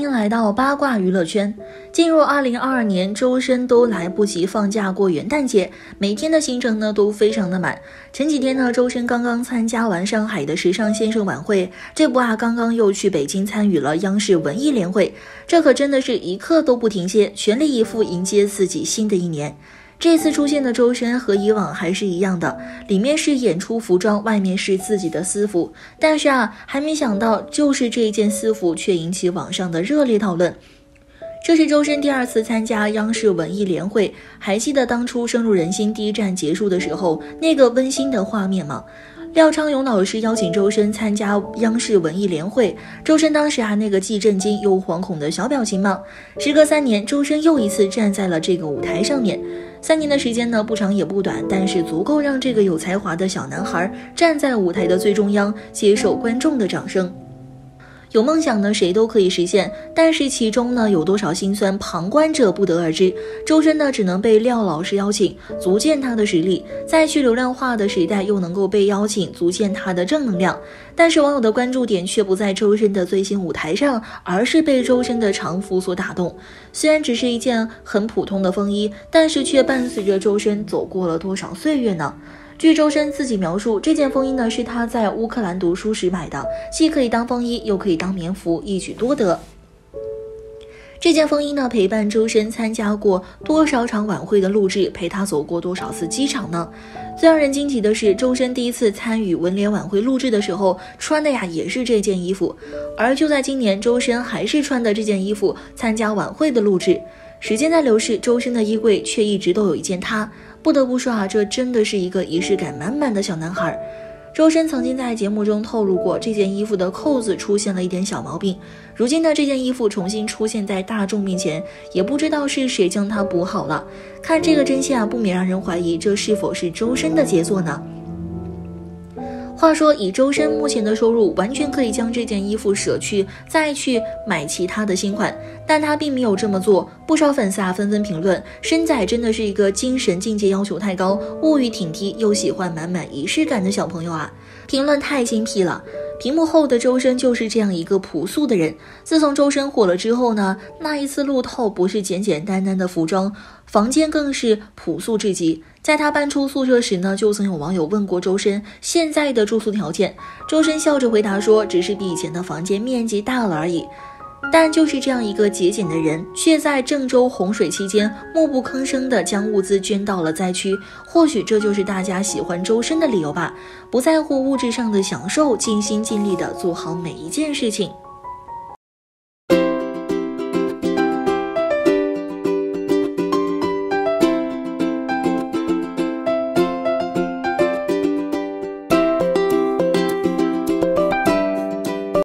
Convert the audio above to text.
迎来到八卦娱乐圈。进入2022年，周深都来不及放假过元旦节，每天的行程呢都非常的满。前几天呢，周深刚刚参加完上海的时尚先生晚会，这不刚刚又去北京参与了央视文艺联会，这可真的是一刻都不停歇，全力以赴迎接自己新的一年。这次出现的周深和以往还是一样的，里面是演出服装，外面是自己的私服，但是还没想到就是这一件私服却引起网上的热烈讨论。这是周深第2次参加央视文艺联会，还记得当初深入人心第一站结束的时候那个温馨的画面吗？廖昌永老师邀请周深参加央视文艺联会，周深当时那个既震惊又惶恐的小表情吗？时隔3年，周深又一次站在了这个舞台上面。3年的时间呢，不长也不短，但是足够让这个有才华的小男孩站在舞台的最中央，接受观众的掌声。有梦想呢，谁都可以实现，但是其中呢有多少辛酸，旁观者不得而知。周深呢只能被廖老师邀请，足见他的实力，在去流量化的时代又能够被邀请，足见他的正能量。但是网友的关注点却不在周深的最新舞台上，而是被周深的常服所打动。虽然只是一件很普通的风衣，但是却伴随着周深走过了多少岁月呢？据周深自己描述，这件风衣呢是他在乌克兰读书时买的，既可以当风衣，又可以当棉服，一举多得。这件风衣呢陪伴周深参加过多少场晚会的录制，陪他走过多少次机场呢？最让人惊奇的是，周深第1次参与文联晚会录制的时候穿的也是这件衣服，而就在今年，周深还是穿的这件衣服参加晚会的录制。时间在流逝，周深的衣柜却一直都有一件他。不得不说这真的是一个仪式感满满的小男孩。周深曾经在节目中透露过，这件衣服的扣子出现了一点小毛病，如今呢这件衣服重新出现在大众面前，也不知道是谁将它补好了。看这个真相不免让人怀疑，这是否是周深的杰作呢？话说，以周深目前的收入，完全可以将这件衣服舍去，再去买其他的新款，但他并没有这么做。不少粉丝纷纷评论，深仔真的是一个精神境界要求太高，物欲挺低又喜欢满满仪式感的小朋友评论太精辟了。屏幕后的周深就是这样一个朴素的人。自从周深火了之后呢，那一次路透不是简简单单的服装，房间更是朴素至极。在他搬出宿舍时呢，就曾有网友问过周深现在的住宿条件，周深笑着回答说，只是比以前的房间面积大了而已。但就是这样一个节俭的人，却在郑州洪水期间默不吭声地将物资捐到了灾区。或许这就是大家喜欢周深的理由吧，不在乎物质上的享受，尽心尽力地做好每一件事情。